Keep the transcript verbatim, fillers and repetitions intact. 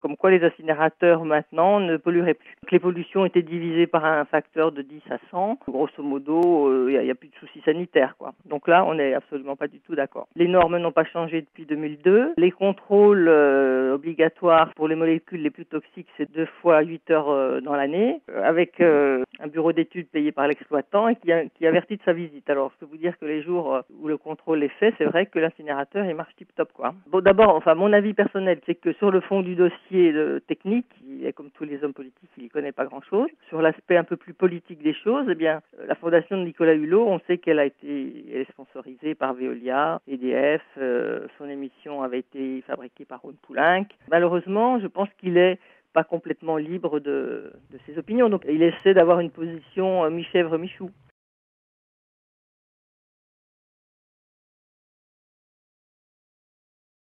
comme quoi les incinérateurs maintenant ne pollueraient plus. Les pollutions étaient divisées par un facteur de dix à cent. Grosso modo, il euh, n'y a, a plus de soucis sanitaires, quoi. Donc là, on n'est absolument pas du tout d'accord. Les normes n'ont pas changé depuis deux mille deux. Les contrôles euh, obligatoires pour les molécules les plus toxiques, c'est deux fois huit heures euh, dans l'année, euh, avec euh, un bureau d'études payé par l'exploitant et qui, a, qui avertit de sa visite. Alors, je peux vous dire que les jours où le contrôle est fait, c'est vrai que l'incinérateur, il marche tip-top, quoi. Bon, d'abord, enfin, mon avis personnel, c'est que sur le fond du dossier de technique, il est comme tous les hommes politiques, il n'y connaît pas grand-chose. Sur l'aspect un peu plus politique des choses, eh bien, la fondation de Nicolas Hulot, on sait qu'elle a été elle est sponsorisée par Veolia, E D F, euh, son émission avait été fabriquée par Rhône Poulenc. Malheureusement, je pense qu'il est pas complètement libre de, de ses opinions. Donc, il essaie d'avoir une position euh, mi-chèvre, mi-chou.